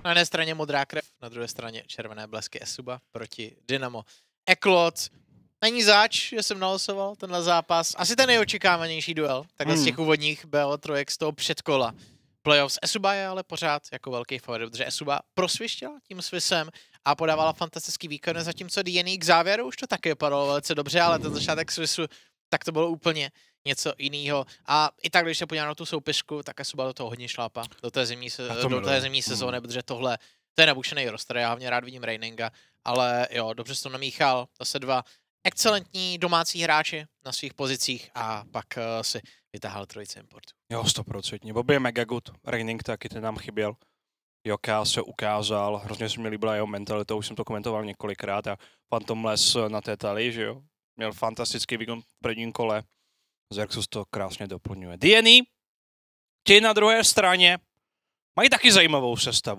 Na jedné straně modrá krev, na druhé straně červené blesky Esuba proti Dynamo Eklot. Není zač, že jsem nalosoval tenhle zápas. Asi ten nejočekávanější duel, takhle z těch úvodních BO3 z toho předkola playoffs. Esuba je ale pořád jako velký favorit, protože Esuba prosvištěla tím Swissem a podávala fantastický výkon, zatímco DNA k závěru už to taky vypadalo velice dobře, ale ten začátek Swissu, tak to bylo úplně něco jiného. A i tak, když se podívám na tu soupisku, tak Esuba do toho hodně šlápa, do té zimní sezóny, protože tohle, to je nabušený roster, já hlavně rád vidím Reininga, ale jo, dobře jsi to namíchal, zase dva excelentní domácí hráči na svých pozicích a pak si vytáhal trojice importu. Jo, 100%. Bobby je mega good, Reining taky, ten nám chyběl. Joka se ukázal, hrozně se mi líbila jeho mentalita, už jsem to komentoval několikrát a Phantomless na té talii, že jo. Měl fantastický výkon v prvním kole. Xerxus to krásně doplňuje. DNA, ti na druhé straně mají taky zajímavou sestavu.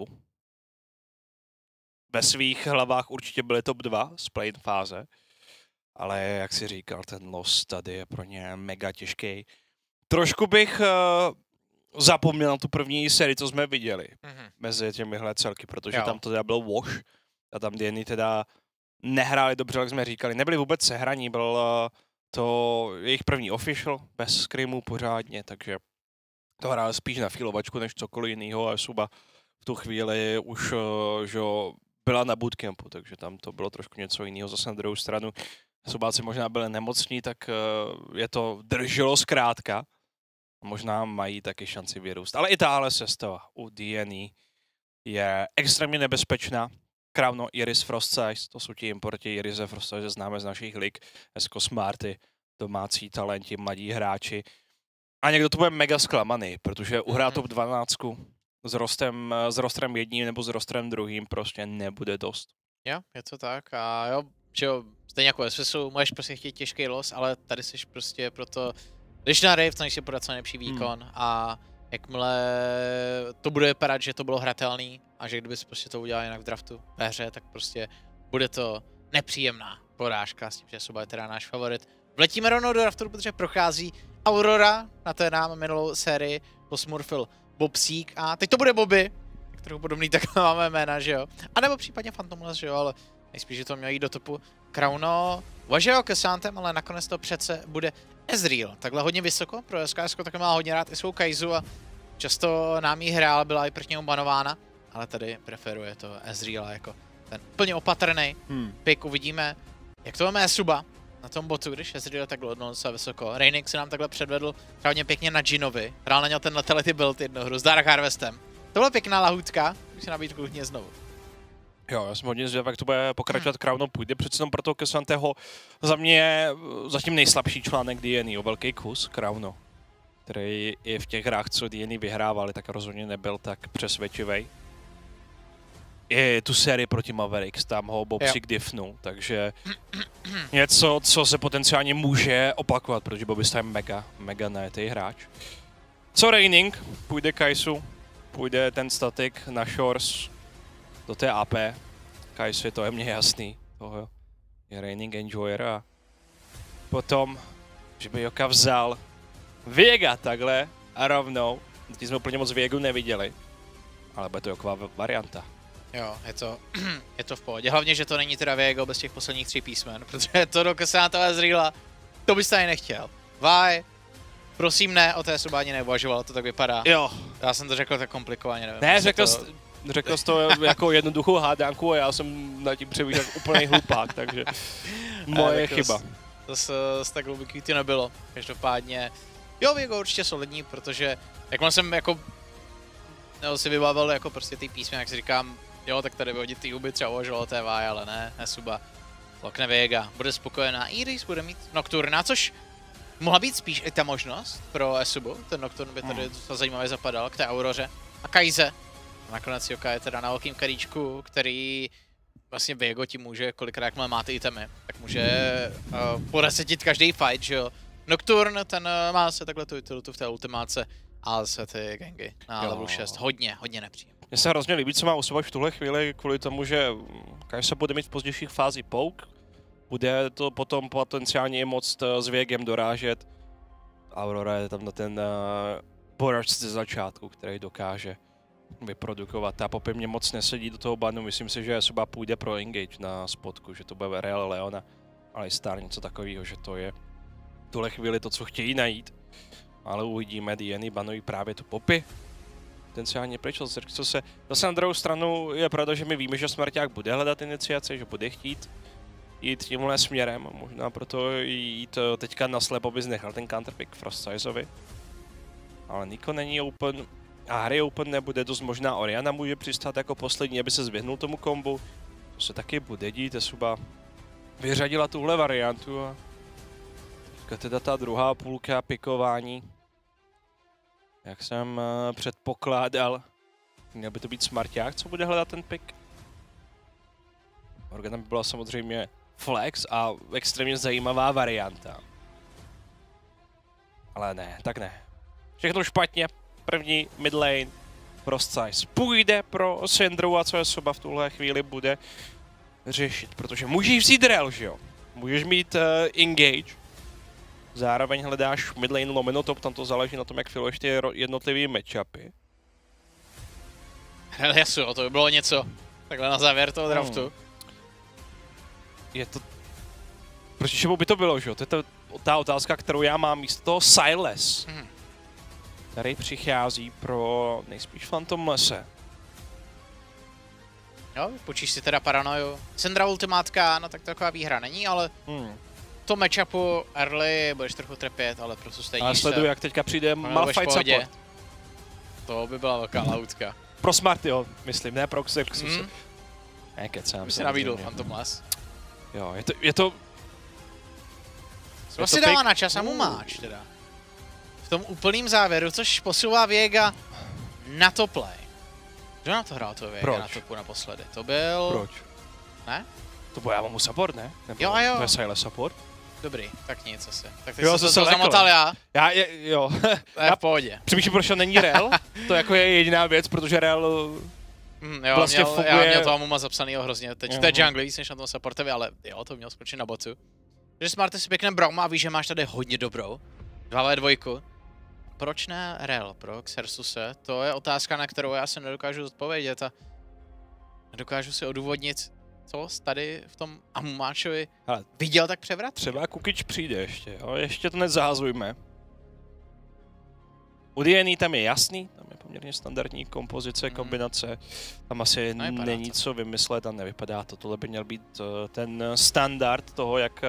Ve svých hlavách určitě byly top 2 z play-in fáze, ale jak si říkal, ten los tady je pro ně mega těžký. Trošku bych zapomněl na tu první sérii, co jsme viděli mezi těmihle celky, protože tam to teda byl wash a tam DNA teda nehráli dobře, jak jsme říkali. Nebyli vůbec sehraní, byl to jejich první official, bez screamu pořádně, takže to hráli spíš na filovačku než cokoliv jiného a Suba v tu chvíli už že byla na bootcampu, takže tam to bylo trošku něco jiného. Zase na druhou stranu Subáci možná byli nemocní, tak je to drželo zkrátka. Možná mají taky šanci vyrůst. Ale i tahle sestava u DNA je extrémně nebezpečná. Krávno Iris Frostsize, to jsou ti importi Irise Frostsize, známe z našich lig, Esko Smarty, domácí talenti, mladí hráči. A někdo to bude mega zklamaný, protože uhrát top 12 s rostrem jedním nebo s rostrem druhým prostě nebude dost. Jo, je to tak a jo, že jo, stejně jako ve Swissu, můžeš prostě chtít těžký los, ale tady jsi prostě proto, když na Rave, tak si podat co nejlepší výkon a jakmile to bude vypadat, že to bylo hratelný a že kdybys prostě to udělal jinak v draftu ve hře, tak prostě bude to nepříjemná porážka s tím, že Suba je teda náš favorit. Vletíme rovnou do draftu, protože prochází Aurora, na té nám minulou sérii posmurfil Bobsík a teď to bude Bobby, kterou podobný tak máme jména, že jo. A nebo případně Phantomless, že jo, ale nejspíš, že to mělo jít do topu. Krauno uvažuje o Kesantem, ale nakonec to přece bude Ezreal. Takhle hodně vysoko, pro SKS také má hodně rád i svou Kaizu a často nám jí hrál, byla i proti němu banována, ale tady preferuje to Ezreala jako ten plně opatrný pick. Uvidíme, jak to máme Esuba na tom botu, když Ezreal takhle odnul vysoko. Reinik se nám takhle předvedl hodně pěkně na Jinovi, hrál na něj ten letality build jednu hru s Dark Harvestem. To byla pěkná lahůdka, už si nabít klidně znovu. Jo, já jsem hodně zvědavý, jak to bude pokračovat. Krauno půjde přece jenom pro toho Kesanteho. Za mě zatím nejslabší článek DNA, o velký kus Krauno, který i v těch hrách, co DNA vyhrávali, tak rozhodně nebyl tak přesvědčivý. I tu sérii proti Mavericks, tam ho Bobsík diffnul, takže něco, co se potenciálně může opakovat, protože Bobsík je mega najetý hráč. Co Reining? Půjde Kaisu, půjde ten statik na Shores do té AP. Kaisu, to je mně jasný. Toho je Reining Enjoyer a potom, že by Joka vzal Viega takhle a rovnou. Teď jsme úplně moc Viegu neviděli, ale bude to Joková varianta. Jo, je to v pohodě. Hlavně, že to není teda Viego bez těch posledních 3 písmen, protože to do Kesantova Ezreala, to bys tady nechtěl. Vaj, prosím ne, o té Suba ani neuvažoval, to tak vypadá. Jo. Já jsem to řekl tak komplikovaně, nevím. Ne, řekl jsi to jako jednoduchou hádánku a já jsem na tím přemýšlel úplný hlupák, takže moje chyba. Zase tak hluboký to nebylo, každopádně. Jo, Viego určitě solidní, protože jakmile jsem jako si vybavil jako prostě ty písmy, jak si říkám, jo, tak tady vyhodit ty huby, třeba uvažoval té Vaj, ale ne Suba. Lokne Viega, bude spokojená, Iris bude mít Nocturna, což mohla být spíš i ta možnost pro Esubu, ten Nocturne by tady zajímavě zapadal k té Auroře. A Kaize, a nakonec Joka je teda na velkým karíčku, který vlastně Viego ti může, kolikrát jakmile má ty itemy, tak může poresetit každý fight, že jo. Nocturne, ten má se takhle tu utilitu v té ultimáce, ale se ty gangy na level 6 hodně nepříjemné. Mně se hrozně líbí, co má Usoba v tuhle chvíli, kvůli tomu, že Kai'Sa bude mít v pozdějších fází poke, bude to potom potenciálně moc s Viegem dorážet. Aurora je tam na ten borač ze začátku, který dokáže vyprodukovat. A Poppy mě moc nesedí do toho banu, myslím si, že Esuba půjde pro engage na spotku, že to bude Real Leona, ale Star něco takového, že to je v tuhle chvíli to, co chtějí najít. Ale uvidíme, DNA banují právě tu Poppy. Potenciálně pryč od Xerxuse. Zase na druhou stranu je pravda, že my víme, že Smrťák bude hledat iniciaci, že bude chtít jít tímhle směrem. Možná proto jít teďka naslepo by znechal ten counterpick Frostsizeovi. Ale Niko není open a Harry open nebude, dost možná Oriana může přistát jako poslední, aby se zvyhnul tomu kombu. To se taky bude dít, Esuba vyřadila tuhle variantu a teďka teda ta druhá půlka pikování. Jak jsem předpokládal, měl by to být Smrťák, co bude hledat ten pick. Morgana by byla samozřejmě flex a extrémně zajímavá varianta. Ale ne, tak ne. Všechno špatně. První mid lane. Frostsize půjde pro Syndru a co Esuba v tuhle chvíli bude řešit, protože můžeš vzít rel, že jo? Můžeš mít engage. Zároveň hledáš mid lane lomeno top, tam to záleží na tom, jak filuješ ty jednotlivý matchupy. Hele, Yasuo, to by bylo něco. Takhle na závěr toho draftu. Je to... Proti čemu by to bylo, že jo? To je ta otázka, kterou já mám místo toho Sylas. Který přichází pro nejspíš Phantomlesse. Jo, počíš si teda paranoju. Syndra ultimátka, no tak taková výhra není, ale to matchupu early budeš trochu trpět, ale prostě stejně. Ale sleduju, jak teďka přijde Malphite support. To by byla velká lautka. Pro Smartyho, myslím, ne pro Xerxuse. Nekecám. By si nabídl Phantomless. Jo, je to... Co si dává na čas a mu máč teda. V tom úplným závěru, což posouvá Viega na top lane. Kdo na to hrál toho Viega na topu naposledy? To byl... Proč? Ne? To byl já mám support, ne? Nebo jo. To je Sylas support? Dobrý, tak nic asi. Tak teď jo, jsem to zamotal já. Jo. Já v pohodě. Přemýšlím, proč to není rel. To jako je jediná věc, protože rel jo, vlastně funguje... Já měl to Amuma zapsanýho hrozně. Teď to je jungle víc než na tom supportovi, ale jo, to měl skočit na botu. Takže Smarty si pěkném Brauma a víš, že máš tady hodně dobrou. 2v2. Proč ne rel pro Xerxuse? To je otázka, na kterou já se nedokážu odpovědět a nedokážu si odůvodnit, co tady v tom Amumáčovi viděl tak převrat. Třeba Kukič přijde ještě, ale ještě to nezahazujme. U DNA tam je jasný, tam je poměrně standardní kompozice, kombinace. Tam asi není co vymyslet a nevypadá to. Tohle by měl být ten standard toho, jak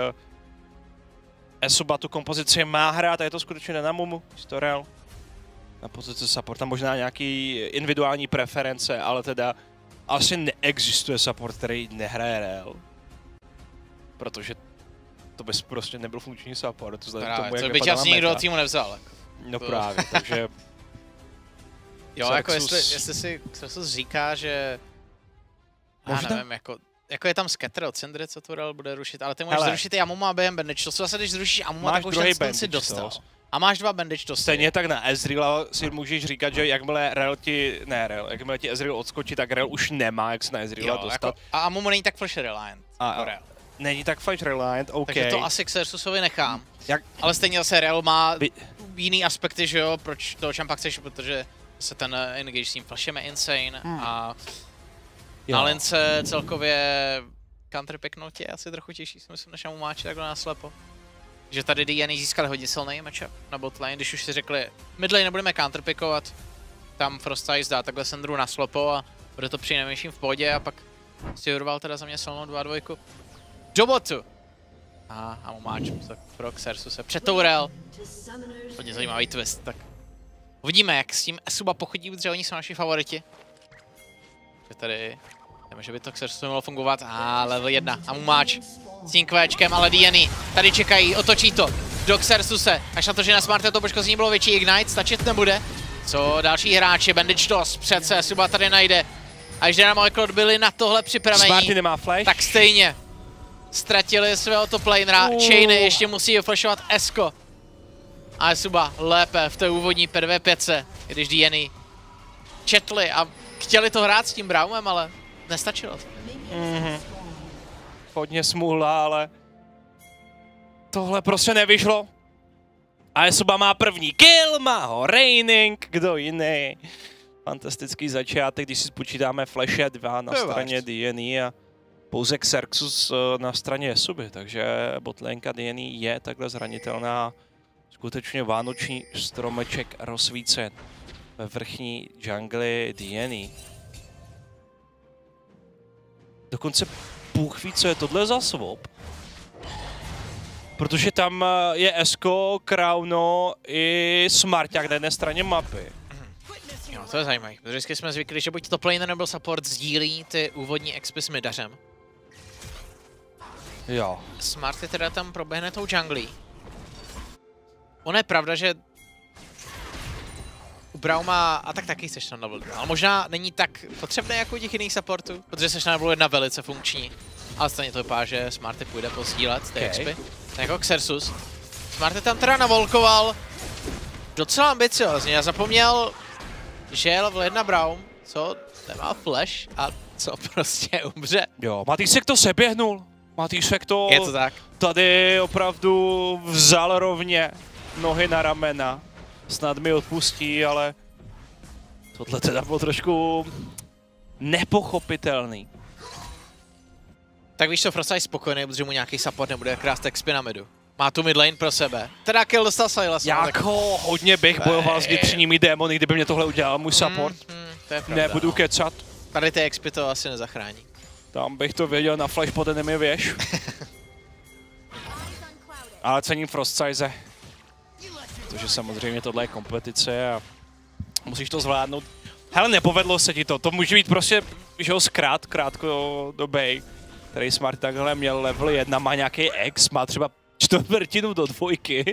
Esuba tu kompozici má hrát a je to skutečně na Mumu, to real. Na pozici supporta možná nějaký individuální preference, ale teda asi neexistuje support, který nehraje real. Protože to bys prostě nebyl funkční support. Právě, co by tě asi nikdo týmu nevzal. No právě, takže... Jo, jako jestli si Xerxus říká, že... Já nevím, jako je tam scatter od Syndry, co to real bude rušit, ale ty můžeš zrušit i Amuma během bandage. To zase, když zrušíš Amuma, tak už ten stun si dostal. A máš 2 bandage to stejně tak na Ezreala si můžeš říkat, že jakmile jakmile ti Ezreal odskočí, tak Rel už nemá jak se na Ezreala dostat. Jako, a Amumu není tak flash reliant. Není tak flash reliant, OK. Takže to asi Xerxusovi nechám. Ale stejně zase Rel má jiný aspekty, že jo, proč toho champa chceš, protože se ten engage s tím flashem je insane a na lince celkově counterpicknout je asi trochu těžší, si myslím, než Amumáči takhle naslepo. Že tady DNA získali hodně silný matchup na botlane, když už si řekli, midlane nebudeme counterpickovat, tam Frostsize dá takhle Syndru na slopo a bude to přinejmenším v pohodě a pak si urval teda za mě silnou 2-2 do botu. A Amumáč pro Xerxuse před tou rel. Hodně zajímavý twist, tak uvidíme, jak s tím Esuba pochodí, protože oni jsou naši favoriti. Že tady, nevím, že by to Xerxus mohlo fungovat, level 1, Amumáč s tím kvéčkem, ale DNA tady čekají, otočí to do Xerxuse, až na to, že na Smartě to poškození bylo větší, Ignite stačit nebude. Co další hráči, Bandage Toss, přece Esuba tady najde. A když na Moleklot byli na tohle připravení, Smarty nemá flash, tak stejně ztratili svého top lanera, Chainy ještě musí flashovat Esko. A Esuba lépe v té úvodní P2-5, když DNA četli a chtěli to hrát s tím Braumem, ale nestačilo to. Hodně smůla, ale tohle prostě nevyšlo. A Esuba má první kill, má ho Raining, kdo jiný. fantastický začátek, když si spočítáme Flashe 2 na straně DNE a pouze Xerxus na straně Esuby, takže botlénka DNE je takhle zranitelná. Skutečně vánoční stromeček rozsvícen ve vrchní džungli DNE. Dokonce Bůh ví, co je tohle za swap. Protože tam je Esko, Krauno i Smarťák na jedné straně mapy. Jo, to je zajímavé, protože vždycky jsme zvykli, že buď top laner nebo support sdílí ty úvodní expy s midařem. Jo. Smarty teda tam proběhne tou junglí. Ono je pravda, že u Brauma a tak taky seš na level 2, ale možná není tak potřebné jako u těch jiných supportů, protože seš na level 1 velice funkční. Ale stejně to vypadá, že Smarty půjde pozdílet ty expy. Tak jako Xerxus. Smarty tam teda navolkoval docela ambiciozně. Já zapomněl, že je level 1 Braum, co nemá flash a co prostě umře. Jo, Matýsek to seběhnul. Matýsek to, je to tak. Tady opravdu vzal rovně nohy na ramena. Snad mi odpustí, ale tohle teda bylo trošku nepochopitelný. Tak víš co, Frosty je spokojený, protože mu nějaký support nebude krást expy na midu. Má tu midlane pro sebe. Teda kill dostal Sylas. Jako hodně bych bojoval s vnitřními démony, kdyby mě tohle udělal můj support. To je pravda, nebudu kecat. Tady ty expy to asi nezachrání. Tam bych to věděl na flash pod enemy věž. Ale cením Frostsize. Protože samozřejmě tohle je kompetice a musíš to zvládnout. Hele, nepovedlo se ti to, to může být prostě, že ho krátkodobej, který Smart takhle měl level 1, má nějaký ex, má třeba čtvrtinu do 2.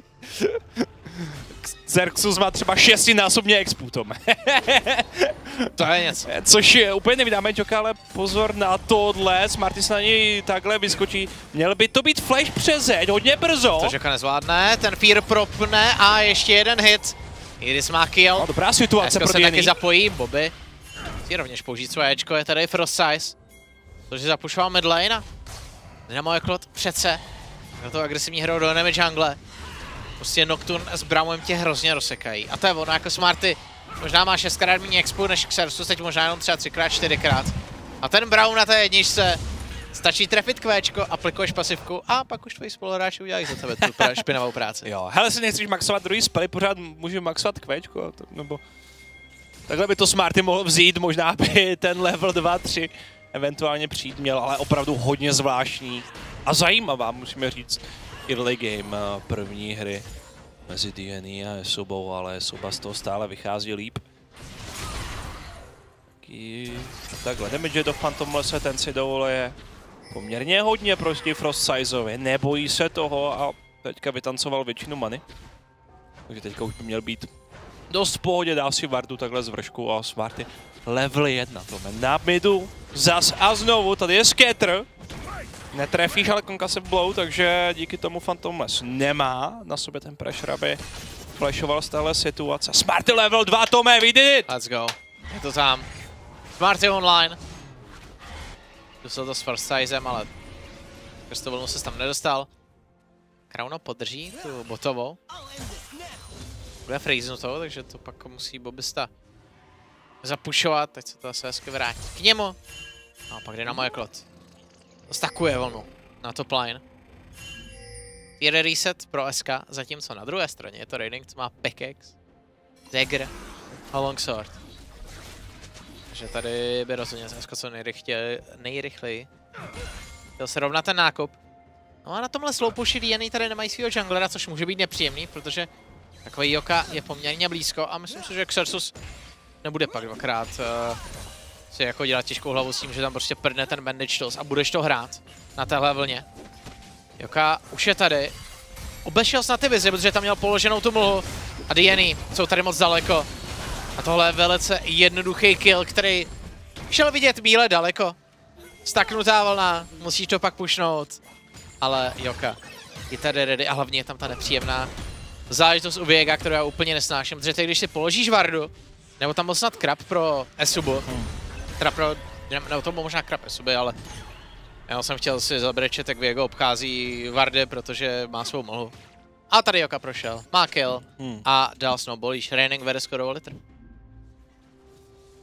Xerxus má třeba 6násobně expu, Tome. To je něco. Což je úplně nevydáme joka, ale pozor na tohle, Smarty se na něj takhle vyskočí. Měl by to být flash přes zeď, hodně brzo. Což joka nezvládne, ten Fear propne a ještě jeden hit. Iris má kill. No, dobrá situace pro se taky zapojí, Bobby si rovněž použít svoje Ečko, je tady Frostsize. Což je zapušoval midlane. Dynamo Eklot přece. Na to agresivní hrou do enemy jungle. Prostě Nocturne s Braumem tě hrozně rozsekají. A to je ono, jako Smarty možná má 6krát méně expu než Xerxus, teď možná jenom třeba 3krát, 4krát. A ten Braum na té jedničce stačí trefit kvéčko, aplikuješ pasivku a pak už tvoji spoluhráči udělají za tebe tu špinavou práci. Jo, hele, si nechceš maxovat druhý spely, pořád můžu maxovat kvéčko, nebo... Takhle by to Smarty mohl vzít, možná by ten level 2-3 eventuálně přijít měl, ale opravdu hodně zvláštní a zajímavá, musíme říct, early game první hry mezi DNE a Esubou, ale Esuba z toho stále vychází líp. Takhle damage do Phantomlesse, ten si dovoluje poměrně hodně proti Frostsizeovi, nebojí se toho a teďka vytancoval většinu many. Takže teďka už by měl být dost v pohodě, dá si Vardu takhle z vršku a Smarty level 1, Tome na midu, zas a znovu, tady je Scatter. Netrefíš ale Concussive Blow, takže díky tomu Phantomless nemá na sobě ten pressure, aby flashoval z téhle situace. Smarty level 2, Tome, we did it! Let's go, je to tam. Smarty online. Dostal to s Frostsizem, ale to volnou se tam nedostal. Krauno podrží tu botovou. Bude freezenutou, takže to pak musí Bobista zapušovat, teď se to asi hezky vrátí k němu. No a pak jde na moje klot. Stakuje vlnu na top line. Jede reset pro SK, zatímco na druhé straně je to Raiding, co má Pickaxe, Dagger a Longsword. Takže tady by rozhodně SK co nejrychleji chtěl se rovnat ten nákup. No a na tomhle slowpushi DNE tady nemají svýho junglera, což může být nepříjemný, protože takový Joka je poměrně blízko a myslím si, že Xerxus nebude pak dvakrát si jako dělat těžkou hlavu s tím, že tam prostě prdne ten bandage toss a budeš to hrát na téhle vlně. Joka už je tady. Obešel snad ty vizi, protože tam měl položenou tu mlhu a DNE jsou tady moc daleko. A tohle je velice jednoduchý kill, který šel vidět bíle daleko. Staknutá vlna, musíš to pak pušnout. Ale Joka je tady ready a hlavně je tam ta nepříjemná záležitost u Viega, kterou já úplně nesnáším, protože teď, když si položíš Vardu, nebo tam byl snad krab pro Esubu, teda pro, nebo to byl možná krab Esuby, ale já jsem chtěl si zabrečet, jak Viego obchází Vardy, protože má svou mlhu. A tady Joka prošel, má kill a dal snowballíš, Raining vede skoro o litr.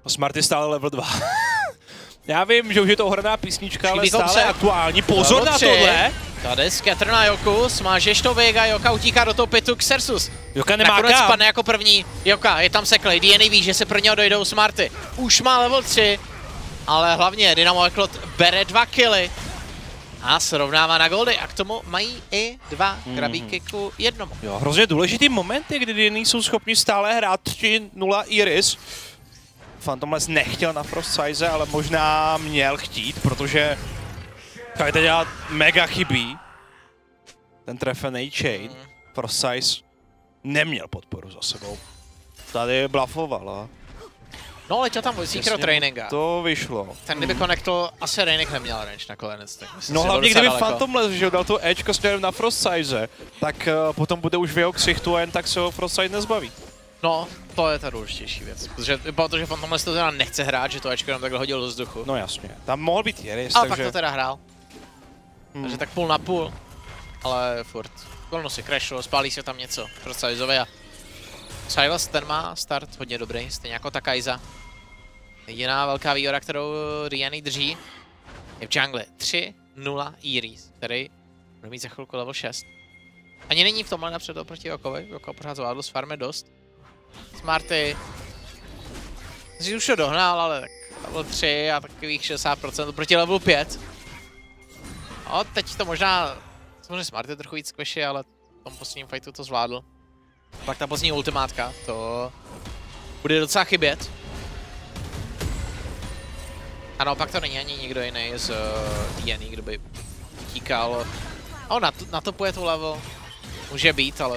Smart je stále level 2. Já vím, že už je to ohraná písnička, ale Šibíko stále aktuální. Pozor na tohle! Tady scatter na Joku, smážeš to Vega, Joka utíká do toho pitu Xerxus. Joka nemá nakonec kam. spadne jako první, Joka je tam seklej, DNA ví, že se pro něho dojdou Smarty. Už má level 3, ale hlavně Dynamo Eklot bere 2 killy. A srovnává na goldy a k tomu mají i 2 grabíky ku 1. Jo, hrozně důležitý momenty, kdy DNA jsou schopni stále hrát 3-0 Iris. Phantomless nechtěl na Frostsize, ale možná měl chtít, protože Kajta dělá mega chybí. Ten trefený chain. Frostsize neměl podporu za sebou. Tady blufovala. No, letěl tam Voiceseeker od Reininga. To vyšlo. Ten kdyby connectl, asi Reining neměl range nakonec. Tak myslím, no že hlavně kdyby daleko. Phantomless, že dal tu edge směrem na Frostsize, tak potom bude už v jeho ksichtu a jen tak se ho Frostsize nezbaví. No, to je ta důležitější věc. Protože Phantomless to teda nechce hrát, že to Ečko jenom takhle hodil do vzduchu. No jasně, tam mohl být Iris, ale takže... pak to teda hrál. Takže tak půl na půl. Ale furt. Kolno si crashlo, spálí se tam něco. Pro Sizeovi a... Silas ten má start hodně dobrý, stejně jako Takaiza. Jediná velká výhoda, kterou Riany drží, je v jungle 3-0 Iris, který bude mít za chvilku level 6. Ani není v tomhle napřed oproti Jokovi, Joko pořád zvládl s farmy dost. Smarty si už to dohnal, ale tak level 3 a takových 60% proti levelu 5. No, teď to možná, samozřejmě Smarty trochu víc squishy, ale v tom posledním fightu to zvládl. Pak ta pozdní ultimátka, to bude docela chybět. A naopak to není ani nikdo jiný z DNA, kdo by utíkal. Na topuje tu level, může být, ale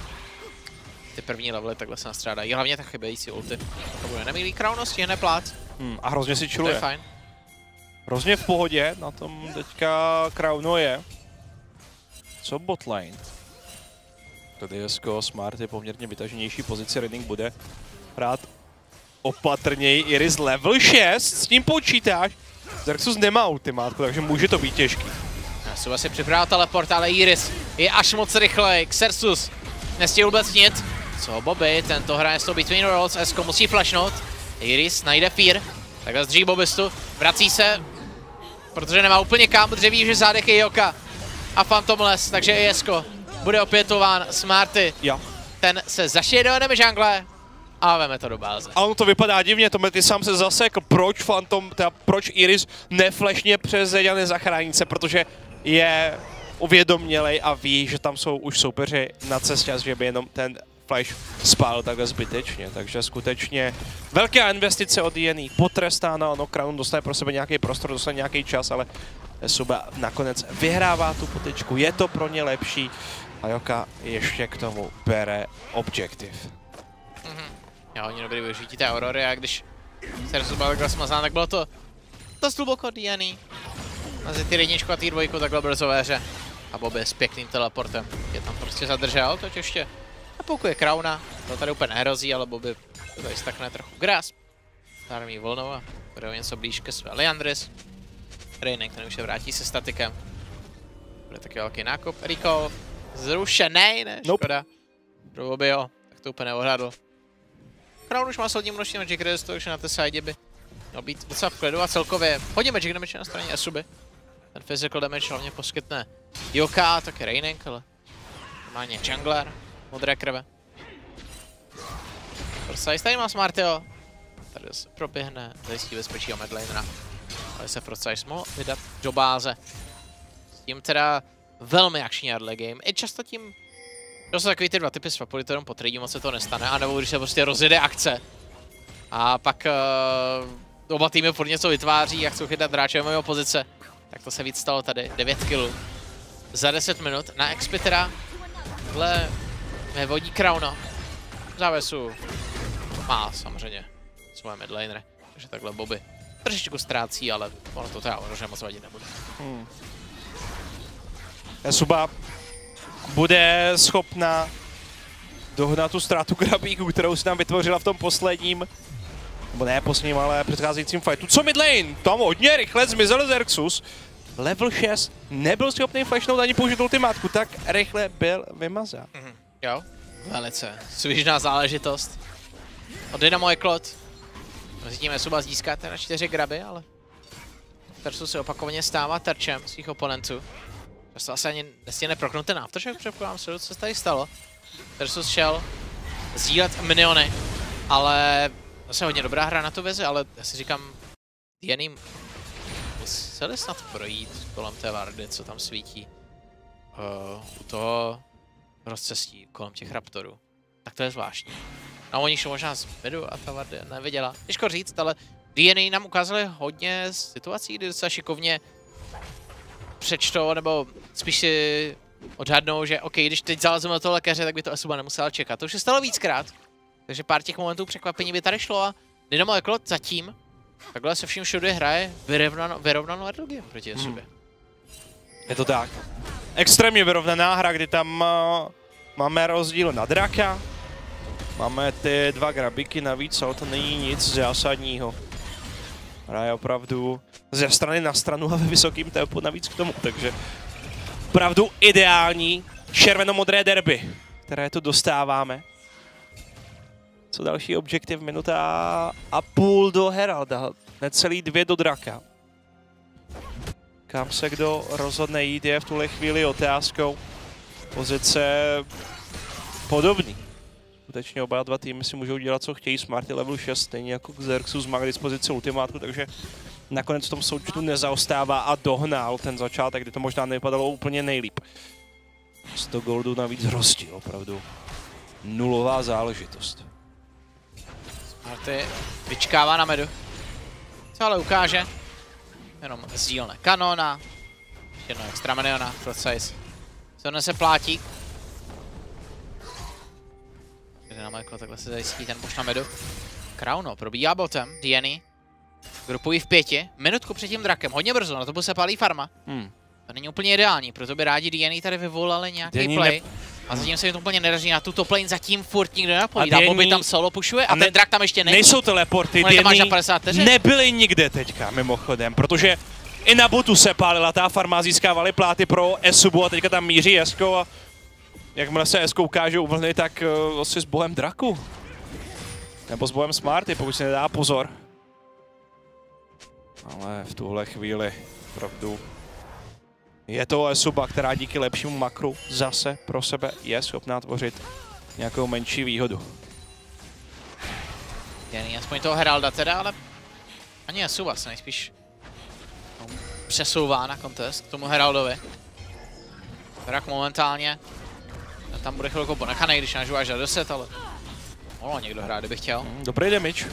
ty první levely takhle se nastrádají. Hlavně ta chybějící ulti. To bude nemilý Crowno, stihne plát. A hrozně si chilluje. To je fajn. Hrozně v pohodě, na tom teďka Crowno je. Co botlane? Tady Jesko, Smart je poměrně vytaženější pozici, Reining bude hrát opatrněji. Iris level 6, s tím počítáš. Xerxus nemá ultimátku, takže může to být těžký. Suba si připravil teleport, ale Iris je až moc rychlej. Xerxus nestihl vůbec nic. Co Bobby, tento hraje s tou Between Worlds, Esko musí flashnout. Iris najde Fear, takhle zdrží Bobistu, vrací se, protože nemá úplně kam, protože ví, že zádech je Joka a Phantomless, takže i Esko bude opětován. Smarty, Jo. ten se zašije do enemy jungle a veme to do báze. A ono to vypadá divně, ty sám se zasekl, proč Iris neflashně přes zeď a nezachrání se, protože je uvědomělej a ví, že tam jsou už soupeři na cestě, že by jenom ten flash spál takhle zbytečně, takže skutečně velká investice od DNA, potrestána, ono Crown dostane pro sebe nějaký prostor, dostane nějaký čas, ale Suba nakonec vyhrává tu potečku, je to pro ně lepší a Joka ještě k tomu bere objektiv. Jo, oni dobrý využití té Aurory a když se rozhodl takhle smazán, tak bylo to dost hluboko DNA. Mezi ty jedničku a ty dvojku takhle brzo ve hře. A Bobby s pěkným teleportem je tam prostě zadržel, teď ještě napoukuje Crowna, to tady úplně nehrozí, ale Bobby tady stakne trochu grasp. Zároveň volnou a bude o něco blíž ke své Liandris. Reining, ten už se vrátí se statikem. Bude taky velký nákup. Recall zrušený, ne? Škoda. Pro Bobbyho, tak to úplně neohradl. Crown už má solidní množství Magic Resist, takže na té side by měl být docela v klidu a celkově hodně Magic Damage na straně Asuby. Ten physical damage hlavně poskytne Joka, taky Reining, ale normálně jungler, modré krve. Frostsize tady má Smartyho. Tady se proběhne, zajistí bezpečí o midlanera. Ale se Frostsize mohl vydat do báze. S tím teda velmi akční early game. I často tím, to jsou takový ty dva typy s Vaporitorum, po tradiu moc se to nestane, anebo když se prostě rozjede akce. A pak oba týmy furt něco vytváří a chcou chytat hráče mimo pozice. Tak to se víc stalo tady, 9 killů. Za 10 minut na Expy teda. Tohle nevodí Crowno. V závěsu má samozřejmě svoje midlanery, takže takhle Bobby trošičku ztrácí, ale ono to teda možná moc vadit nebude. Suba bude schopna dohnat tu ztrátu grabíku, kterou si tam vytvořila v tom posledním, nebo ne posledním, ale předcházejícím fightu. Co midlane? Tam hodně rychle zmizel Xerxus. Level 6 nebyl schopný flashnout ani použít ultimátku, tak rychle byl vymazán. Jo, velice svižná záležitost. Od Dynamo Eklot. Mezitím Esuba získá teda 4 graby, ale Tersus se opakovaně stává terčem svých oponentů. To asi ani nestihne proknout ten aftershock, předpokládám se, co se tady stalo. Tersus šel sdílet miniony, ale zase hodně dobrá hra na tu vizi, ale já si říkám, Diany museli snad projít kolem té vardy, co tam svítí. U toho rozcestí kolem těch raptorů. Tak to je zvláštní. A oni šli možná z midu a ta vardy neviděla. Těžko říct, ale Diany nám ukázali hodně situací, kdy se šikovně přečtou, nebo spíš si odhadnou, že OK, když teď zalezeme do toho lékaře, tak by to Esuba nemusela čekat. To už se stalo víckrát. Takže pár těch momentů překvapení by tady šlo a Dynamo Eklo zatím takhle se vším všude hraje vyrovnanou Erdogem proti Esubě. Je to tak. Extrémně vyrovnaná hra, kdy tam máme rozdíl na draka. Máme ty 2 grabíky navíc, ale to není nic zásadního. Hra je opravdu ze strany na stranu a ve vysokém tempu navíc k tomu, takže opravdu ideální červeno-modré derby, které tu dostáváme. Co další objektiv, minuta a půl do Heralda, necelý 2 do draka. Kam se kdo rozhodne jít, je v tuhle chvíli otázkou. Pozice podobný. Skutečně oba dva týmy si můžou dělat, co chtějí. Smarty level 6, stejně jako Xerxus má k dispozici ultimátu, takže nakonec v tom součtu nezaostává a dohnal ten začátek, kdy to možná nevypadalo úplně nejlíp. 100 goldů navíc rozdíl, opravdu nulová záležitost. Smarty vyčkává na medu. Co ale ukáže? Jenom sdílne kanona, jedno extra miniona, proces. Co nese plátík. Dynamo Eklo takhle se zajistí ten push na medu. Krauno probíhá botem, Diany. Grupují v 5, minutku před tím drakem, hodně brzo, na to se pálí farma. To není úplně ideální, proto by rádi Diany tady vyvolali nějaký play. A zatím se jim to úplně nedaří, na tuto plane zatím furt nikdo nenapojídá. Bobby tam solo pushuje a ten drak tam ještě není. Nejsou teleporty, Diany nebyly nikde teďka mimochodem, protože i na botu se pálila ta farma, získávali pláty pro Esubu a teďka tam míří Esko a jakmile se Esko ukáže uvlny, tak asi s bohem draku. Nebo s bohem Smarty, pokud se nedá pozor. Ale v tuhle chvíli opravdu je to Esuba, která díky lepšímu makru zase pro sebe je schopná tvořit nějakou menší výhodu. Diany aspoň toho Heralda teda, ale ani Esuba se nejspíš přesouvá na contest k tomu Heraldovi. Drak momentálně tam bude chvilku ponechanej, když nažiju až za 10, ale mohlo někdo hrát, kdyby chtěl. Dobrý damage.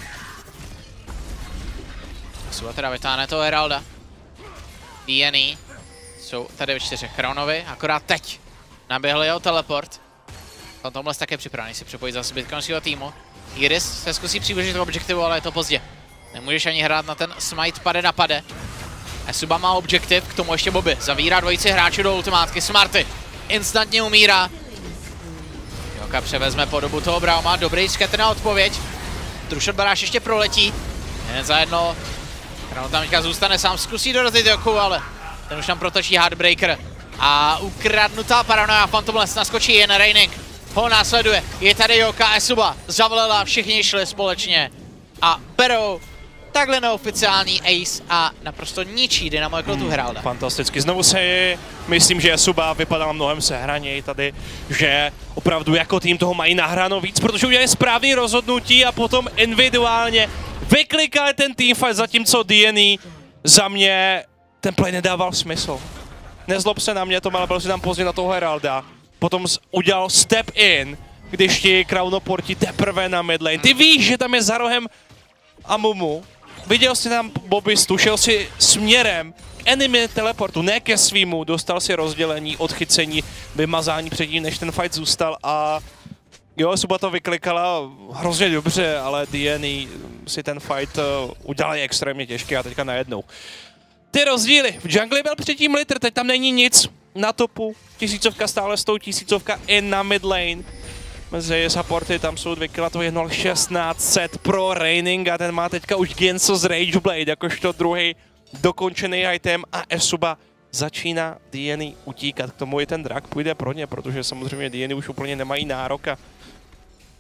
Esuba teda vytáhne toho Heralda. Diany jsou tady ve 4 Crownovi, akorát teď naběhl jeho teleport. On tomhle také připravený si připojit za zbytkem svého týmu. Iris se zkusí přiblížit k objektivu, ale je to pozdě. Nemůžeš ani hrát na ten smite pade na pade. Esuba má objektiv, k tomu ještě Bobby. Zavírá dvojici hráčů do ultimátky. Smarty instantně umírá. Joka převezme podobu toho Brauma. Dobrý scatter na odpověď. Trušot baráž ještě proletí. Jen za jedno. Crown tam teďka zůstane sám, zkusí dorazit Joku, ale ten už tam protočí Heartbreaker. A ukradnutá paranoia, Phantomless naskočí jen Reining. Ho následuje, je tady Joka, Esuba zavlela, všichni šli společně. A berou takhle neoficiální ace a naprosto ničí Dynamo Eklo tu Heralda. Fantasticky. Znovu si myslím, že Esuba vypadala mnohem sehraněji tady, že opravdu jako tým toho mají nahráno víc, protože udělali správné rozhodnutí a potom individuálně vyklikali ten teamfight, zatímco Diany za mě ten play nedával smysl. Nezlob se na mě, to ale byl si tam pozdě na toho Heralda. Potom udělal step in, když ti Crownoporti teprve na midlane. Ty víš, že tam je za rohem Amumu. Viděl jsi tam Bobby, stušel si směrem k enemy teleportu, ne ke svýmu, dostal si rozdělení, odchycení, vymazání předtím, než ten fight zůstal a jo, Esuba to vyklikala hrozně dobře, ale Diany si ten fight udělali extrémně těžký a teďka najednou. Ty rozdíly, v jungli byl předtím Litter, teď tam není nic na topu, 1000 stále s tou 1000 i na mid lane. Mezi supporty tam jsou 2 kg, to je 1600 pro Reining a ten má teďka už Genso z Rageblade, jakožto druhý dokončený item a Esuba začíná Diany utíkat. K tomu i ten drak půjde pro ně, protože samozřejmě Diany už úplně nemají nárok a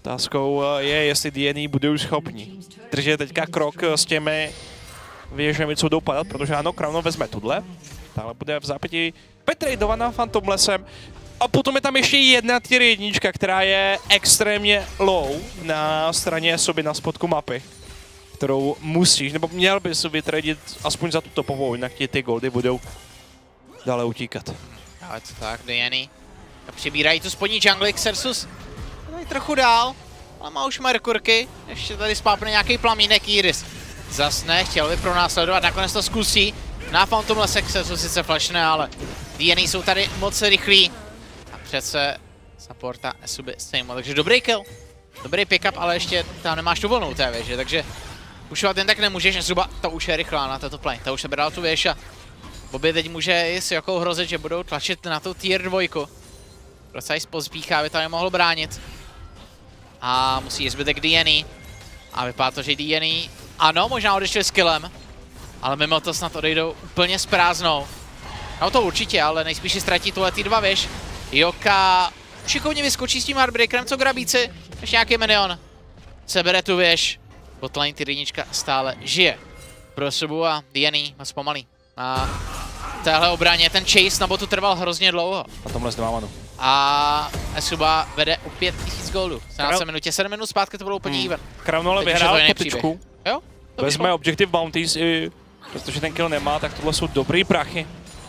Otázkou je, jestli DNA budou schopni držet teďka krok s těmi věžemi, co jdou padat, protože ano, Crown vezme tuhle. Tahle bude v zápětí petradovaná Phantomlessem. A potom je tam ještě jedna tier 1, která je extrémně low na straně sobě na spodku mapy, kterou musíš, nebo měl bys vytradit aspoň za tu topovou, jinak ti ty goldy budou dále utíkat. Ale to tak, Diany. Přibírají tu spodní jungle, Xerxus tady trochu dál, ale má už Merkurky, ještě tady spápne nějaký plamínek Iris. Zas ne, chtěl by pronásledovat, nakonec to zkusí. Na Phantomlesse Xerxus sice flashne, ale Diany jsou tady moc rychlí. A přece supporta Esuby Sejmo, takže dobrý kill. Dobrý pick-up, ale ještě tam nemáš tu volnou té věže, takže pušovat jen tak nemůžeš, Esuba, ta už je rychlá na této plane, ta už se brala tu věž a Bobby teď může si jako hrozit, že budou tlačit na tu tier 2. Procajs pozpíchá, aby to nemohl bránit. A musí jít zbytek DNA. A vypadá to, že DNA, ano, možná odešli s killem, ale mimo to snad odejdou úplně s prázdnou. No to určitě, ale nejspíš si ztratí tuhle ty 2 věž. Joka šikovně vyskočí s tím Heartbreakerem, co grabíci, ještě nějaký minion. Sebere tu věž, botlane tier 1 stále žije. Pro Subu a DNA moc pomalý. A téhle obraně ten chase na botu trval hrozně dlouho. A tomhle nemá manu. A Esuba vede o 5000 goldů. 17 minutě, 7 minut zpátky to bylo úplně even. Crown ale vyhrál potičku. Jo? Vezme Objective Bounties, protože ten kill nemá, tak tohle jsou dobrý prachy.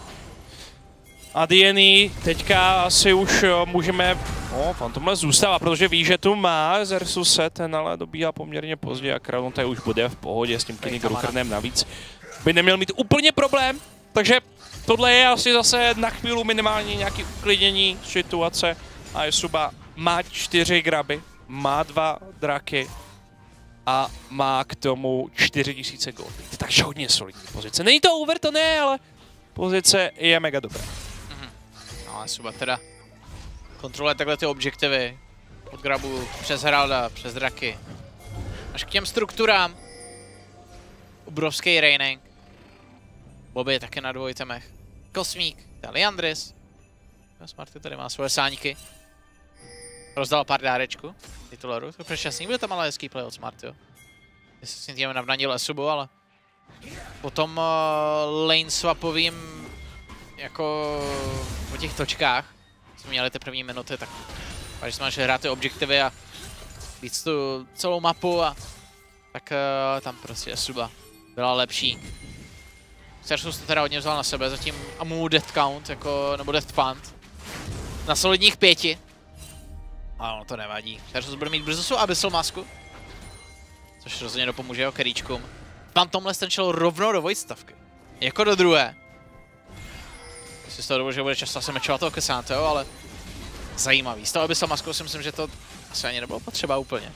A DNA teďka asi už můžeme... Phantomless zůstává, protože ví, že tu má Xerxuse, ten ale dobíhá poměrně pozdě a Crown tady už bude v pohodě s tím Kenny Gruchernem navíc. By neměl mít úplně problém, takže tohle je asi zase na chvíli minimálně nějaké uklidnění situace. A Esuba má 4 graby, má 2 draky a má k tomu 4000 gold. Takže hodně solidní pozice. Není to over, to ne, ale pozice je mega dobrá. No, Esuba teda kontroluje takhle ty objektivy. Od grabu přes Heralda, přes draky. Až k těm strukturám. Obrovský raining. Bobby je taky na 2 itemech. Kosmík, Liandris. Smarty tady má svoje sáňky. Rozdal pár dárečku titularu, to přešťastný, byl tam ale hezký play od Smartyho. Jestli s tím navnadil Esubu, ale po tom lane swapovým jako po těch točkách jsme měli ty první minuty, tak když jsme začali hrát ty objektivy a víc tu celou mapu a tak tam prostě Esuba byla lepší. Xerxus to teda hodně vzal na sebe, zatím mu death count, jako, nebo death fund na solidních 5. Ale ono to nevadí. Xerxus bude mít brzo svou Abyssal masku, což rozhodně dopomůže jeho keríčkům. Phantomless ten šel rovnou do vojstavky, jako do druhé. Jestli z toho dobu, že bude často se mečovat toho Cassandra, ale zajímavý. Z toho Abyssal maskou si myslím, že to asi ani nebylo potřeba úplně.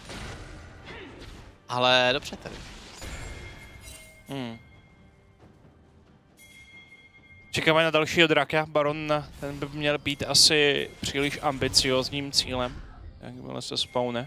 Ale dobře tady. Čekáme na dalšího draka, Baron, ten by měl být asi příliš ambiciozním cílem, jakmile se spawne.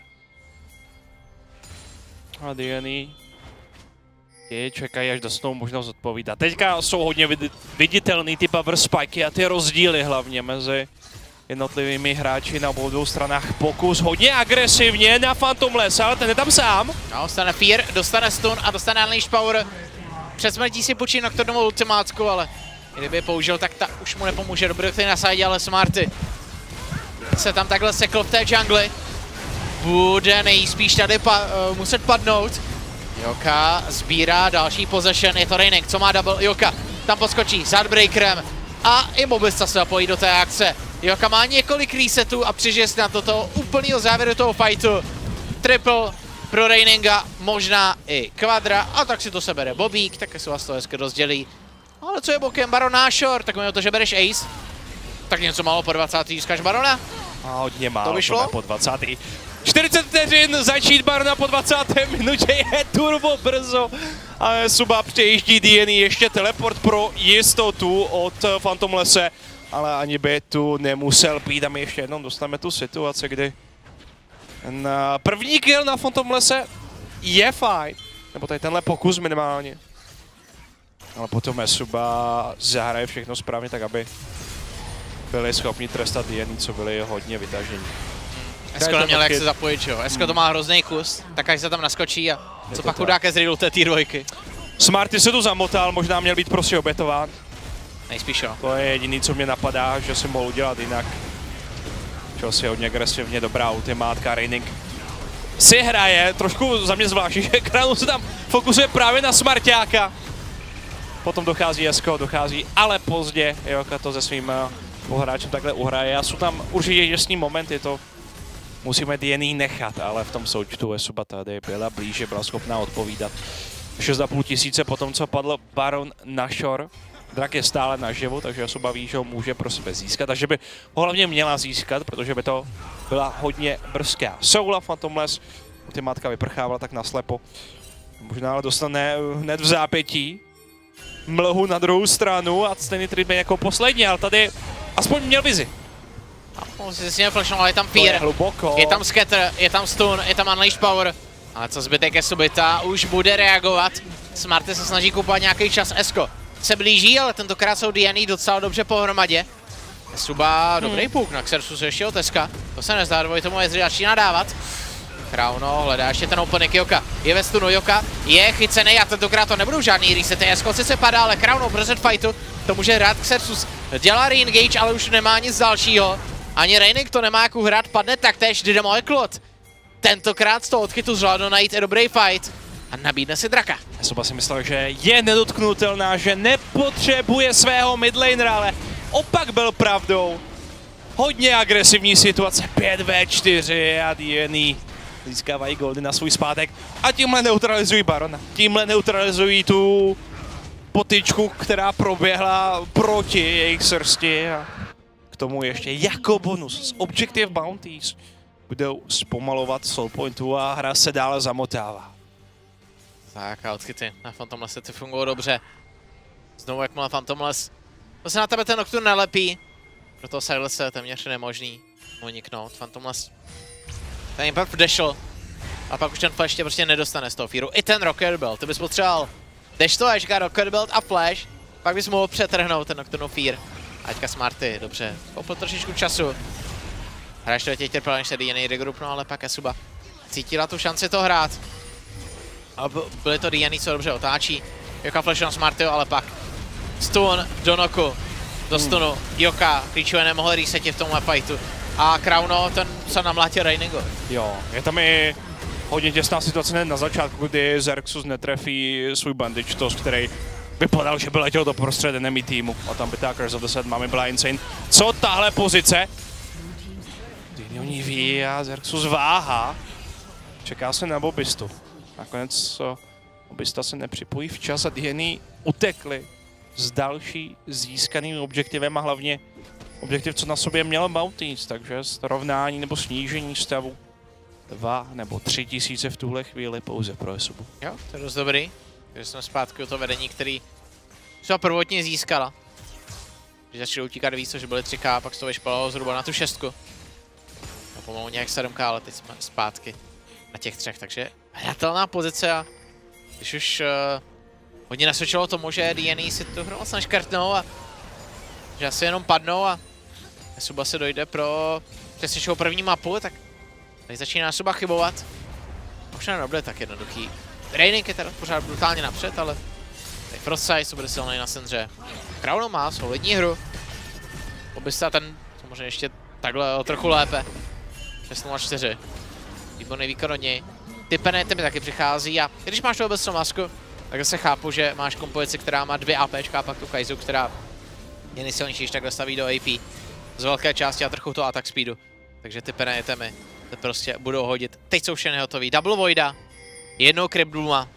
A DNA čekají, až dostanou možnost odpovídat. Teďka jsou hodně viditelný ty power spiky a ty rozdíly hlavně mezi jednotlivými hráči na obou stranách. Pokus hodně agresivně na Phantomless, ale ten je tam sám. No, dostane Fear, dostane stun a dostane Unleash Power. Přesmrtí si počí Nocturnovou ultimátku, ale kdyby je použil, tak ta už mu nepomůže. Dobrý který nasadí, ale Smarty se tam takhle sekl v té jungli. Bude nejspíš tady muset padnout. Joka sbírá další possession, je to Raining, co má double, Joka tam poskočí s Heartbreakerem a i Mobista se zapojí do té akce. Joka má několik resetů a přežije si na toto úplného závěru toho fightu. Triple pro Raininga, možná i Quadra, a tak si to sebere Bobík, tak se vás to hezky rozdělí. Ale co je bokem, Baron Nashor, tak mimo to, že bereš Ace, tak něco málo po 20. získáš Barona. A hodně málo, to vyšlo? Po 20. 40 vteřin, začít Barona po 20. minutě je turbo brzo. A Suba přejíždí DNA, ještě teleport pro jistotu od Phantomlesse, ale ani by tu nemusel být. A my ještě jednou dostaneme tu situaci, kdy na první kill na Phantomlesse je fajn, nebo tady tenhle pokus minimálně. Ale potom Esuba zahraje všechno správně tak, aby byli schopni trestat DNA, co byli hodně vytažení. Esko neměl jak se zapojit, že jo. Esko to má hrozný kus, tak až se tam naskočí a co pak udá ke zridu té dvojky. Smarty se tu zamotal, možná měl být prostě obětován. Nejspíš jo. To je jediný, co mě napadá, že si mohl udělat jinak. Čel si hodně agresivně, dobrá ultimátka, Reining si hraje, trošku za mě zvláštní, že Crown se tam fokusuje právě na Smarťáka. Potom dochází Esko, ale pozdě, Joka to se svým hráčem takhle uhraje a jsou tam určitě jasný momenty, to musíme DNA nechat, ale v tom součtu Esuba tady byla blíže, byla schopná odpovídat. 6,5 tisíce po tom, co padl Baron na shore. Drak je stále naživu, takže Esuba ví, že ho může pro sebe získat, takže by ho hlavně měla získat, protože by to byla hodně brzká soula. Phantomless, ty matka vyprchávala tak naslepo. Možná ale dostane hned v zápětí mlhu na druhou stranu a stejný trade jako poslední, ale tady aspoň měl vizi. Musí si neflashnout, ale je tam Fear, je tam Scatter, je tam Stun, je tam Unleashed Power. Ale co zbytek Esubita už bude reagovat. Smarty se snaží kupovat nějaký čas, Esko se blíží, ale tentokrát jsou DNA docela dobře pohromadě. Esuba, dobrý puk na Xerxu se ještě oteska, to se nezdá, dvoj tomu Ezreal začíná dávat. Krauno hledá ještě ten opening Joka, je ve stunu Joka, je chycený a tentokrát to nebudou žádný resety, Esko se padá, ale Krauno v fightu to může hrát Xerxus, dělá re-engage, ale už nemá nic dalšího. Ani Reining to nemá jak uhrát, padne taktéž Didemo Eklot. Tentokrát z toho odchytu zvládl najít i dobrý fight a nabídne si Draka. Esuba si myslel, že je nedotknutelná, že nepotřebuje svého midlanera, ale opak byl pravdou. Hodně agresivní situace, 5v4 a DNA získávají goldy na svůj zpátek a tímhle neutralizují Barona. Tímhle neutralizují tu potyčku, která proběhla proti jejich srsti a k tomu ještě jako bonus z Objective Bounties budou zpomalovat soul pointu a hra se dále zamotává. Tak a odchyty na Phantomlesse ty fungují dobře. Znovu jakmile Phantomless, to se na tebe ten Nocturne nelepí, proto Silas je téměř nemožný uniknout. Phantomless ten Imperf dešl a pak už ten flash tě prostě nedostane z toho Fearu. I ten Rocket Belt, ty bys potřeboval dash to Ashka, Rocket Belt a flash, pak bys mohl přetrhnout ten Nocturne Fear. A teďka Smarty, dobře, koupil trošičku času. Hráč to teď trpěl, než se DNA regroupnul, ale pak Esuba cítila tu šanci to hrát. A byly to DNA, co dobře otáčí. Joka flash na Smartyho, ale pak stun do Noku, do stunu. Joka klíčové nemohl resetit v tomhle fightu. A Krauno, ten se namlátil Reiningovi. Jo, je tam i hodně těsná situace na začátku, kdy Xerxus netrefí svůj bandage toss, který vypadal, že by letěl do prostřed enemy týmu. A tam by ta Curse of the Set máme byla insane. Co tahle pozice? Dini o ní ví a Xerxus váha. Čeká se na Bobistu. Nakonec Bobista se nepřipojí včas a Dini utekli s další získaným objektivem a hlavně objektiv, co na sobě měl Bounties, takže srovnání nebo snížení stavu 2 nebo 3 tisíce v tuhle chvíli pouze pro Esubu. Jo, to je dost dobrý. Takže jsme zpátky o to vedení, který třeba prvotně získala. Když začali utíkat víc, že byly 3K, pak se to vyšpalo zhruba na tu 6. A pomalu nějak 7K, ale teď jsme zpátky na těch 3, takže hratelná pozice a když už hodně nasvědčilo tomu, že DNA si tu hru moc neškrtnou a že asi jenom padnou a Esuba se dojde pro přesnějšou první mapu, tak tady začíná Esuba chybovat. Už nebude tak jednoduchý. Reining je teda pořád brutálně napřed, ale tady Frostside se bude silný na centře. Krauno má solidní hru. Bobista ten samozřejmě ještě takhle o trochu lépe. 6-0-4. Výborný výkon od něj. Ty Penety mi taky přichází a když máš tu obecnou masku, tak se chápu, že máš kompozici, která má 2 APčka a pak tu Kaizu, která je nejsilnější, když takhle staví do AP. Z velké části a trochu to attack speedu. Takže ty Penety mi to prostě budou hodit. Teď jsou všechny hotový. Double Voida, jednou Crypt Blooma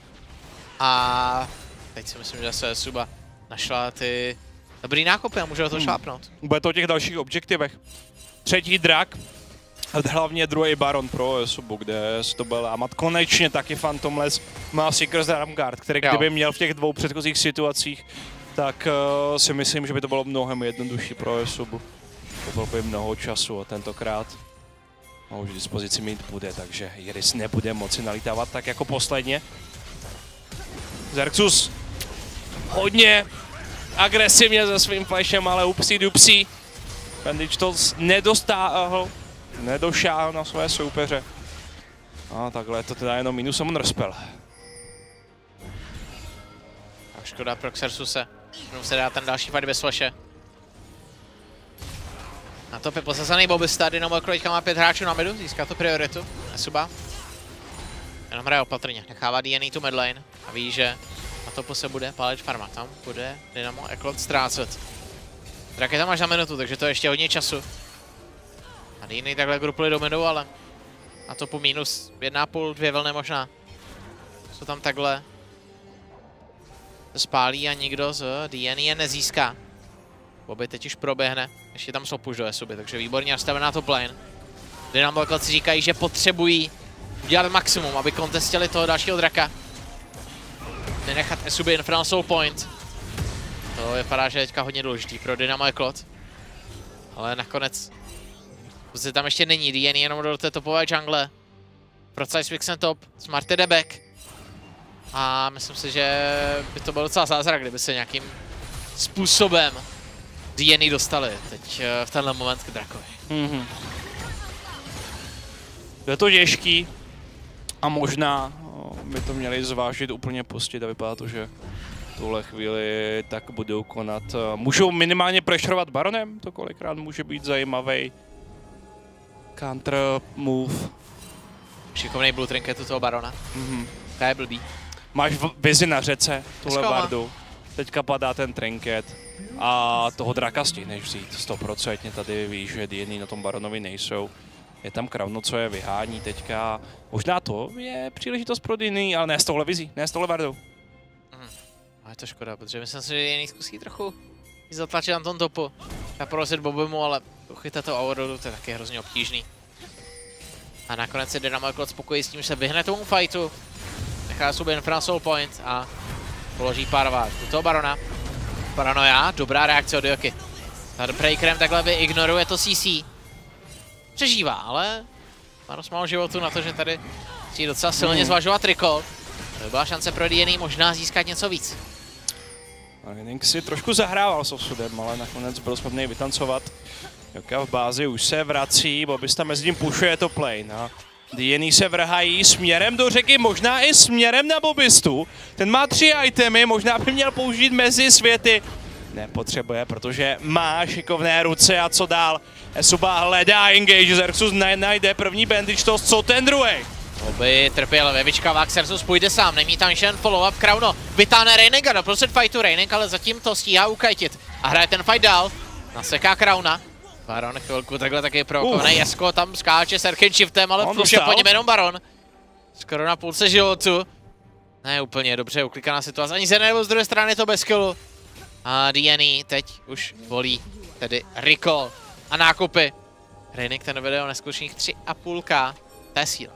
a teď si myslím, že se Esuba našla ty dobrý nákupy a může do toho šlápnout. Bude to o těch dalších objektivech. Třetí drak, hlavně druhý Baron pro Esubu, kde to byl Amat. Konečně taky Phantomless má Seeker's Ramguard, který kdyby měl v těch 2 předchozích situacích, tak si myslím, že by to bylo mnohem jednodušší pro Esubu. To bylo by mnoho času a tentokrát už v dispozici mít bude, takže Iris nebude moci nalítávat tak jako posledně. Xerxus hodně agresivně se svým flashem, ale upsi dupsi. Bandage Toss nedostáhl nedošáhl na své soupeře. A takhle je to teda jenom minus on rozpel. Tak škoda pro Xerxuse. Jenom se dá ten další fight bez flashe. Na top je posazený Bobista, Dynamo teďka má 5 hráčů na midu, získá to prioritu. Nesuba. Jenom hraje opatrně, nechává DNA tu midlane a ví, že na topu se bude pálit farma. Tam bude Dynamo Eklot ztrácet. Drak je tam až na minutu, takže to je ještě hodně času. A DNA takhle grupuli do midu, ale na topu minus 1,5, 2 vlny možná. Co tam takhle spálí a nikdo z DNA je nezíská. Bobby teď už proběhne, ještě tam slopuš do Esuby, takže výborně nastavená top lane. Dynamo Eklot si říkají, že potřebují udělat maximum, aby kontestili toho dalšího draka. Nenechat Esuby Infernal Soul Point. To vypadá, že je teďka hodně důležitý pro Dynamo Eklot. Ale nakonec prostě tam ještě není, DNA jenom do té topové jungle. Procise Vixen top, Smarty jde back. A myslím si, že by to byl docela zázrak, kdyby se nějakým způsobem DNA dostali teď v tenhle moment k drakovi. Je to těžký a možná by to měli zvážit úplně pustit a vypadá to, že v tuhle chvíli tak budou konat. Můžou minimálně pressurovat Baronem, to kolikrát může být zajímavý counter move. Šikovnej blue trinketu toho Barona. To je blbý. Máš vizi na řece, tuhle bardu. Teďka padá ten trinket a toho draka stihneš vzít 100%. Tady víš, že DNA na tom Baronovi nejsou. Je tam Krauno, co je vyhání teďka. Možná to je příležitost pro DNA, ale ne s touhle vizí, ne s touhle bardou. A je to škoda, protože myslím si, že DNA zkusí trochu zatlačit na tom topu. A prolezit Bobimu, ale uchytat to Auroru, to je taky hrozně obtížný. A nakonec se Dynamo Eklot spokojí s tím, že se vyhne tomu fightu. Nechá sobě Infernal Soul Point a položí pár vád do toho Barona. Paranoia, dobrá reakce od Yoky. Tady Breakerem takhle vyignoruje to CC. Přežívá, ale má dost málo životu na to, že tady chci docela silně zvažovat recall. To by byla šance pro DNA možná získat něco víc. Link si trošku zahrával s osudem, ale nakonec byl schopný vytancovat. Joka v bázi už se vrací, Bobista mezi tím pušuje to plane. A DNA se vrhají směrem do řeky, možná i směrem na Bobistu. Ten má 3 itemy, možná by měl použít mezi světy. Nepotřebuje, protože má šikovné ruce a co dál. Esuba hledá engage, Xerxus najde první bandage toss, co ten druhý? Bobby trpělivě vyčkává, Xerxus půjde sám, nemí tam ještě follow-up, Krauno vytáhne Reininga do prostřed fightu, Reining ale zatím to stíhá ukajtit a hraje ten fight dál, naseká Krauna. Baron chvilku takhle taky provokovaný, Jesko tam skáče s Erkin shiftem, ale pluše po něm jenom Baron. Skoro na půlce životu. Ne úplně dobře uklikaná situace, ani z jedné nebo z druhé strany to bez killu. A DNA teď už volí tedy recall a nákupy. Reining ten vede o neskutečných 3,5k. To je síla.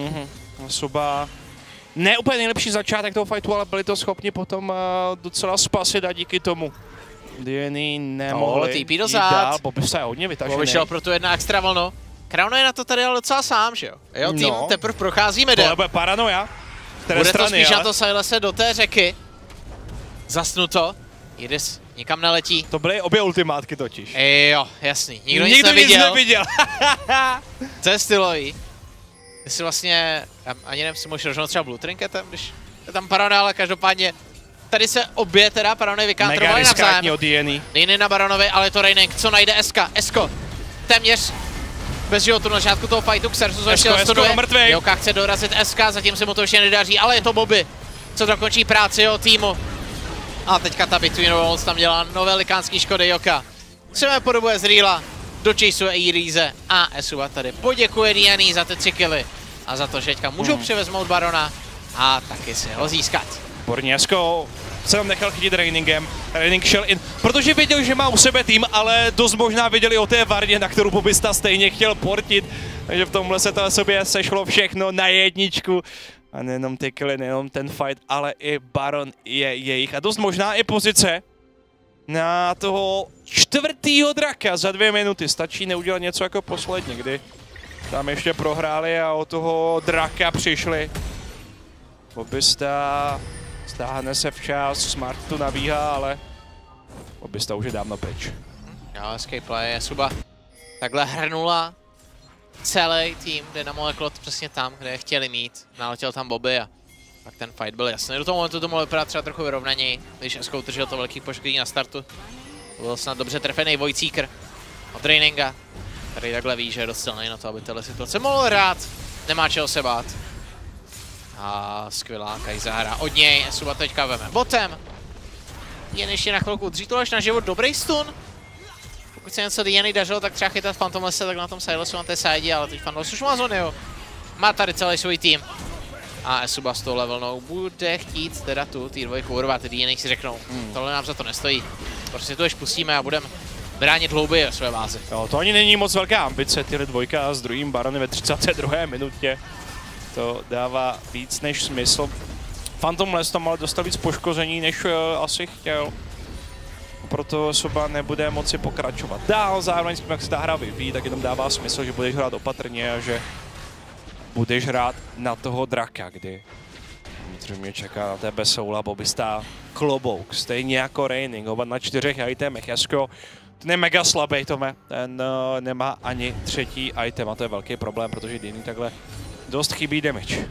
Suba ne úplně nejlepší začátek toho fightu, ale byli to schopni potom docela spasit a díky tomu DNA nemohli TP dál, Bobista je hodně vytažený. Bobby šel pro tu jedna extra vlnu. Krauno je na to tady ale docela sám, že jo? Jo, tým teprve prochází midem. To bude paranoia. Bude to spíš na to Silese do té řeky. Zasnuto. Jidis nikam neletí. To byly obě ultimátky totiž. Jo, jasný. Nikdo nic neviděl. To je stylový. Jestli vlastně, ani nevím, si můžeš rožnout třeba blue trinketem, když je tam paranoia, ale každopádně tady se obě teda paranoia vykantrovali navzájem. od DNA. Nejny na Baronovi, ale je to Reining, co najde SK. Esko téměř bez životu na začátku toho fightu, Xerxus ještě dostuduje. Joka chce dorazit SK, zatím se mu to ještě nedaří, ale je to Bobby, co dokončí práci jeho týmu. A teďka ta Between Worlds tam dělá nové likánský škody Joka. Třeme podobuje z Reala, dočasuje i Rize a Esuba tady poděkuje DNA za ty 3 killy. A za to, že teďka můžou převezmout Barona a taky si ho získat. Borněsko se tam nechal chytit Reiningem. Reining šel in, protože věděl, že má u sebe tým, ale dost možná věděli o té Vardě, na kterou Bobista stejně chtěl portit. Takže v tomhle se to sobě sešlo všechno na jedničku. A nejenom ty killy, nejenom ten fight, ale i Baron je jejich. A dost možná i pozice na toho 4. draka za 2 minuty. Stačí neudělat něco jako posledně, kdy tam ještě prohráli a o toho draka přišli. Bobista stáhne se včas, Smart tu nabíhá, ale Bobista už je dávno pryč. Jo, escape play, Suba takhle hrnula celý tým Dynamo Klot přesně tam, kde je chtěli mít. Naletěl tam Bobby a pak ten fight byl jasný. Do toho momentu to mohlo vypadat třeba trochu vyrovnaněji, když Esko utržil to velký poškození na startu. To byl snad dobře trefený Vojcíker od Reininga, který takhle ví, že je dost silný na to, aby tyhle situace mohl hrát. Nemá čeho se bát. A skvělá Kajzára od něj. Suba teďka veme botem. Jen ještě na chvilku udrží to až na život. Dobrý stun. Pokud se něco Diany dařilo, tak třeba chytat Phantomlesse, tak na tom Silesu na té side, ale teď Phantomless už má zóny, jo. Má tady celý svůj tým. A Esuba s touhle vlnou bude chtít teda tu T2 urvat. Ty Diany si řeknou, tohle nám za to nestojí. Prostě to už pustíme a budeme bránit hlouběji své vázy. Jo, to ani není moc velká ambice, tyhle dvojka s druhým Baronem ve 32. minutě. To dává víc než smysl. Phantomless tam ale dostal víc poškození, než asi chtěl. Proto Esuba nebude moci pokračovat dál, zároveň s tím, jak se ta hra vyvíjí, tak jenom dává smysl, že budeš hrát opatrně a že budeš hrát na toho draka, kdy mě čeká na tebe Soul a Bobbysta klobouk, stejně jako Reining, oba na 4 itemech. Esko, ten je mega slabý, Tome, ten nemá ani 3. item a to je velký problém, protože Dini takhle dost chybí damage.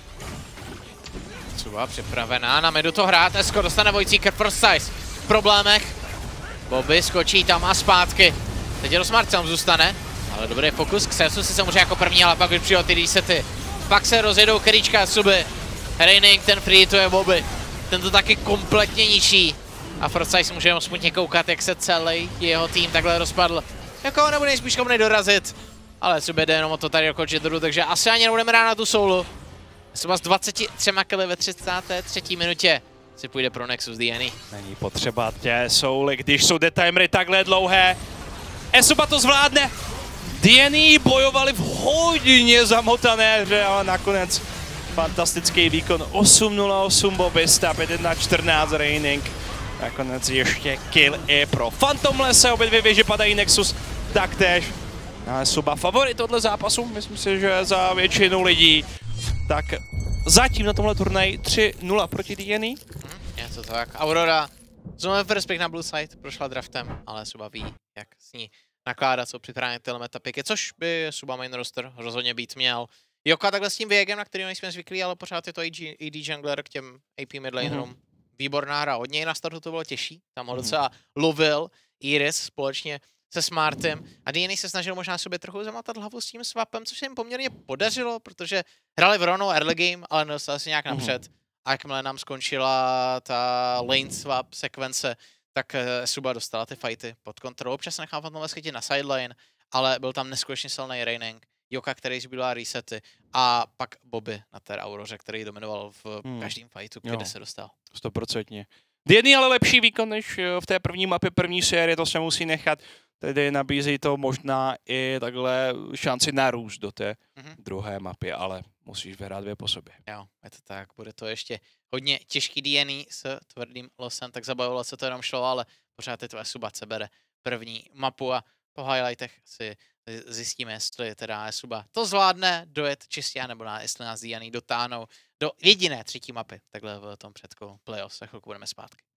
Suba připravená na midu to hrát, Esko dostane Vojcíker first size v problémech. Bobby skočí tam a zpátky. Teď je Smart tam zůstane, ale dobrý fokus. Xerxu si samozřejmě jako první, ale pak už přijel ty resety. Pak se rozjedou keríčka Suby. Reining ten free to je Bobby. Ten to taky kompletně ničí. A Forsyth si může jenom smutně koukat, jak se celý jeho tým takhle rozpadl. Jako nebude nejspíš schopný dorazit. Ale Suby jde jenom o to tady dokončit dolů, takže asi ani nebudeme rád na tu soulu. Suba s 23 killy ve 33. minutě si půjde pro Nexus Diany. Není potřeba tě souly, když jsou detimery takhle dlouhé. Esuba to zvládne. Diany bojovali v hodně zamotané hře, ale nakonec fantastický výkon. 8-0-8 Bobbysta, 5-1-14 Reining. Nakonec ještě kill i pro Phantomlesse, obě dvě věže padají, Nexus taktéž. Esuba favorit tohle zápasu, myslím si, že za většinu lidí. Tak zatím na tomhle turnaji 3-0 proti Diany. Je to tak. Aurora znovu first pick na blue side, prošla draftem, ale Suba ví, jak s ní nakládat, co připravit tyhle metapiky, což by Suba main roster rozhodně být měl. Joka takhle s tím věgem, na který nejsme zvyklí, ale pořád je to AD jungler k těm AP midlanerům. Výborná hra, od něj na startu to bylo těžší, tam ho docela lovil Iris společně se Smartem a Diany se snažil možná sobě trochu zamatat hlavu s tím swapem, což se jim poměrně podařilo, protože hrali v rovnou early game, ale nedostali se nějak napřed. A jakmile nám skončila ta lane swap sekvence, tak Suba dostala ty fighty pod kontrolou. Občas nechal Phantomless chytit na sideline, ale byl tam neskutečně silný Reining, Joka, který zbývá resety a pak Bobby na té Auroře, který dominoval v každém fightu, kde se dostal. 100%. Diany ale lepší výkon než v té první mapě první série, to se musí nechat. Tedy nabízí to možná i takhle šanci na růst do té druhé mapy, ale musíš vyhrát 2 po sobě. Jo, je to tak, bude to ještě hodně těžký Diany s tvrdým losem, tak zabavilo se to jenom šlo, ale pořád je to Esuba bere první mapu a po highlightech si zjistíme, jestli teda Esuba to zvládne dojet čistě, nebo jestli nás Diany dotáhnou do jediné 3. mapy, takhle v tom předkolu playoffs, za chvilku budeme zpátky.